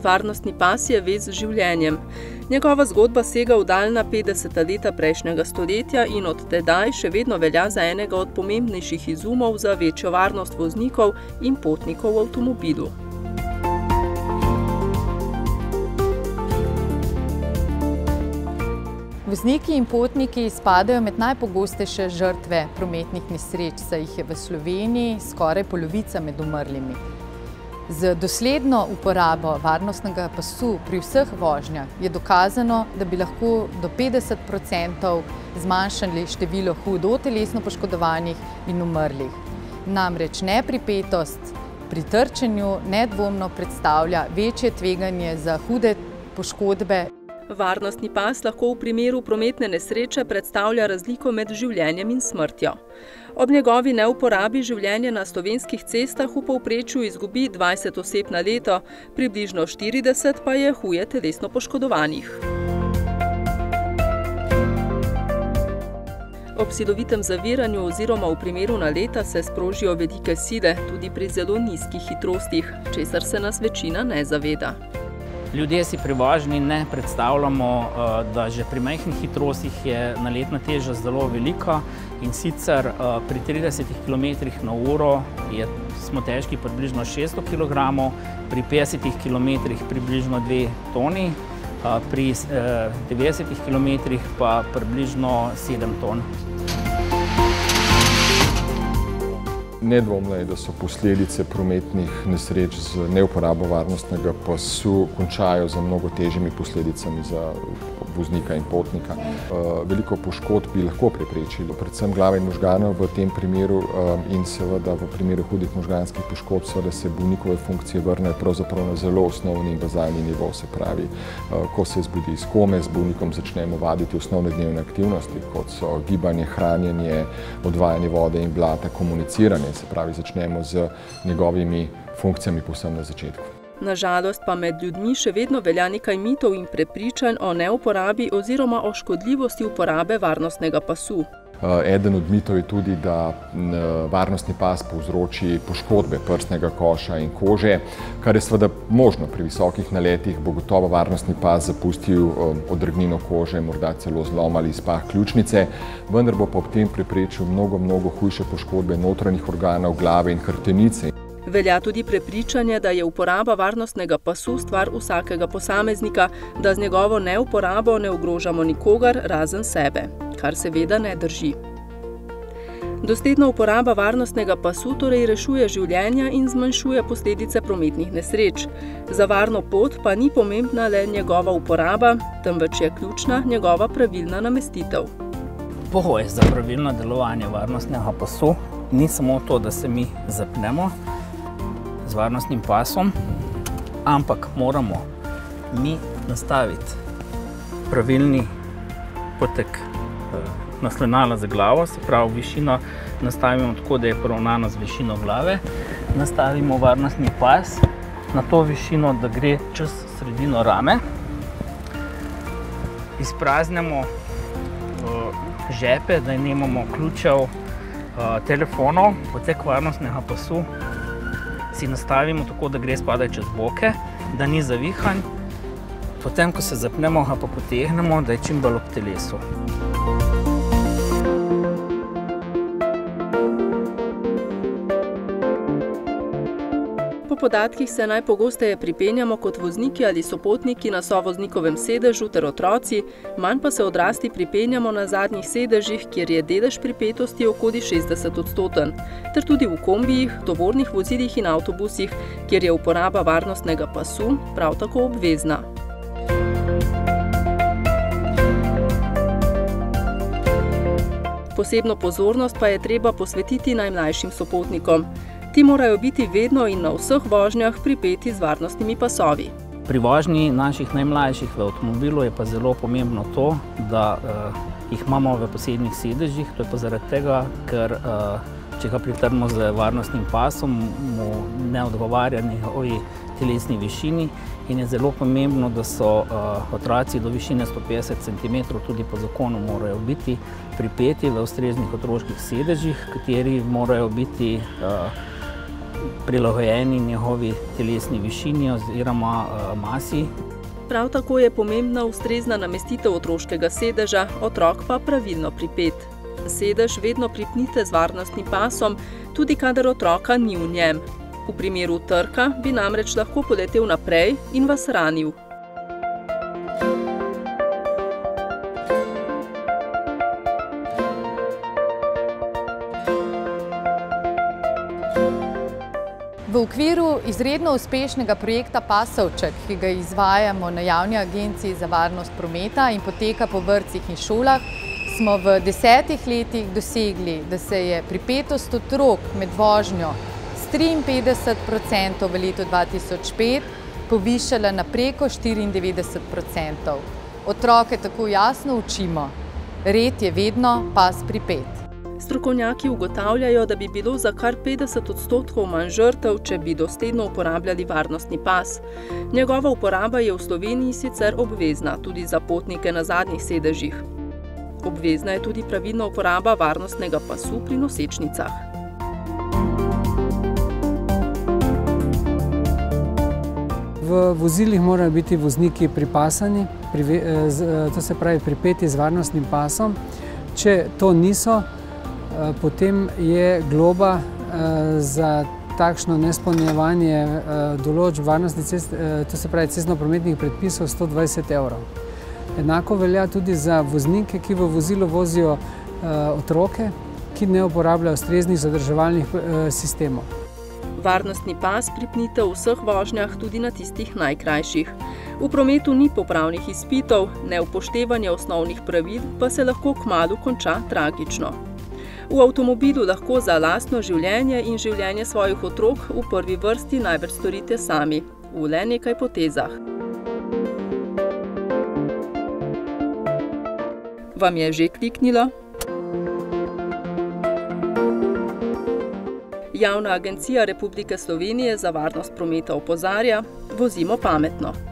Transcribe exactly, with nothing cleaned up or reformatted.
Varnostni pas je vez z življenjem. Njegova zgodba sega v daljna petdeseta leta prejšnjega stoletja in od tedaj še vedno velja za enega od pomembnejših izumov za večjo varnost voznikov in potnikov v avtomobilu. Vozniki in potniki spadajo med najpogostejše žrtve prometnih nesreč, saj jih je v Sloveniji skoraj polovica med umrlimi. Z dosledno uporabo varnostnega pasu pri vseh vožnjah je dokazano, da bi lahko do petdeset procentov zmanjšali število hudo telesno poškodovanih in umrlih. Namreč nepripetost pri trčenju nedvomno predstavlja večje tveganje za hude poškodbe. Varnostni pas lahko v primeru prometne nesreče predstavlja razliko med življenjem in smrtjo. Ob njegovi neuporabi življenje na slovenskih cestah v povprečju izgubi dvajset oseb na leto, približno štirideset pa je huje telesno poškodovanih. Ob silovitem zaviranju oziroma v primeru naleta se sprožijo velike sile, tudi pri zelo nizkih hitrostih, česar se nas večina ne zaveda. Ljudje si pri vožnji ne predstavljamo, da že pri majhnih hitrostih je naletna teža zelo velika in sicer pri tridesetih kilometrih na uro smo težki približno šeststo kilogramov, pri petdesetih kilometrih približno dve toni, pri devetdesetih kilometrih pa približno sedem ton. Nedvomno je, da so posledice prometnih nesreč z neuporabo varnostnega pasu končajo z mnogo težjimi posledicami za voznika in potnika. Veliko poškodb bi lahko preprečili, predvsem glave in možganov v tem primeru in seveda v primeru hudih možganskih poškodb, seveda se bolnikove funkcije vrnejo pravzaprav na zelo osnovni in bazalni nivo, se pravi, ko se zbudi iz kome, z bolnikom začnemo vaditi osnovne dnevne aktivnosti, kot so gibanje, hranjenje, odvajanje vode in blata, komuniciranje, se pravi, začnemo z njegovimi funkcijami povsem na začetku. Nažalost pa med ljudmi še vedno velja nekaj mitov in prepričanj o neuporabi oziroma o škodljivosti uporabe varnostnega pasu. Eden od mitov je tudi, da varnostni pas povzroči poškodbe prsnega koša in kože, kar je seveda možno. Pri visokih naletih bo gotovo varnostni pas zapustil odrgnino kože, morda celo zlom ali izpah ključnice, vendar bo pa ob tem preprečil mnogo, mnogo hujše poškodbe notranjih organov, glave in hrbtenice. Velja tudi prepričanje, da je uporaba varnostnega pasu stvar vsakega posameznika, da z njegovo neuporabo ne ogrožamo nikogar razen sebe, kar seveda ne drži. Dosledna uporaba varnostnega pasu torej rešuje življenja in zmanjšuje posledice prometnih nesreč. Za varno pot pa ni pomembna le njegova uporaba, temveč je ključna njegova pravilna namestitev. Pogoj za pravilno delovanje varnostnega pasu ni samo to, da se mi zapnemo z varnostnim pasom, ampak moramo mi nastaviti pravilni potek naslonjala za glavo, se pravi višino nastavimo tako, da je poravnano z višino glave, nastavimo varnostni pas na to višino, da gre čez sredino rame, izpraznemo žepe, da nimamo ključev, telefonov, potek varnostnega pasu si nastavimo tako, da gre spodaj čez boke, da ni zavihan. Potem, ko se zapnemo, ga pa potegnemo, da je čim bolj ob telesu. Po podatkih se najpogosteje pripenjamo kot vozniki ali sopotniki na sovoznikovem sedežu ter otroci, manj pa se odrasli pripenjamo na zadnjih sedežih, kjer je delež pripetosti okoli šestdeset odstoten, ter tudi v kombijih, tovornih vozilih in avtobusih, kjer je uporaba varnostnega pasu prav tako obvezna. Posebno pozornost pa je treba posvetiti najmlajšim sopotnikom. Ti morajo biti vedno in na vseh vožnjah pripeti z varnostnimi pasovi. Pri vožnji naših najmlajših v avtomobilu je pa zelo pomembno to, da uh, jih imamo v posebnih sedežih. To je pa zaradi tega, ker uh, če ga pritrmo z varnostnim pasom, mu ne odgovarja njegovi telesni višini in je zelo pomembno, da so uh, otroci do višine sto petdeset centimetrov tudi po zakonu morajo biti pripeti v ustreznih otroških sedežih, kateri morajo biti uh, prilagojeni njegovi telesni višini oziroma masi. Prav tako je pomembna ustrezna namestitev otroškega sedeža, otrok pa pravilno pripet. Sedež vedno pripnite z varnostnim pasom, tudi kadar otroka ni v njem. V primeru trka bi namreč lahko poletel naprej in vas ranil. V okviru izredno uspešnega projekta Pasovček, ki ga izvajamo na Javni agenciji za varnost prometa in poteka po vrtcih in šolah, smo v desetih letih dosegli, da se je pripetost otrok med vožnjo s triinpetdeset procentov v letu dva tisoč pet povišala na preko štiriindevetdeset procentov. Otroke tako jasno učimo, red je vedno pas pripet. Strokovnjaki ugotavljajo, da bi bilo za kar petdeset odstotkov manj žrtev, če bi dosledno uporabljali varnostni pas. Njegova uporaba je v Sloveniji sicer obvezna, tudi za potnike na zadnjih sedežih. Obvezna je tudi pravilna uporaba varnostnega pasu pri nosečnicah. V vozilih morajo biti vozniki pripasani, to se pravi pripeti z varnostnim pasom. Če to niso, potem je globa za takšno neizpolnjevanje določb varnosti, to se pravi cestnoprometnih predpisov, sto dvajset evrov. Enako velja tudi za voznike, ki v vozilu vozijo otroke, ki ne uporabljajo ustreznih zadrževalnih sistemov. Varnostni pas pripnite v vseh vožnjah, tudi na tistih najkrajših. V prometu ni popravnih izpitov, neupoštevanje osnovnih pravil pa se lahko kmalu konča tragično. V avtomobilu lahko za lastno življenje in življenje svojih otrok v prvi vrsti največ storite sami, v le nekaj potezah. Vam je že kliknilo? Javna agencija Republike Slovenije za varnost prometa opozarja: vozimo pametno.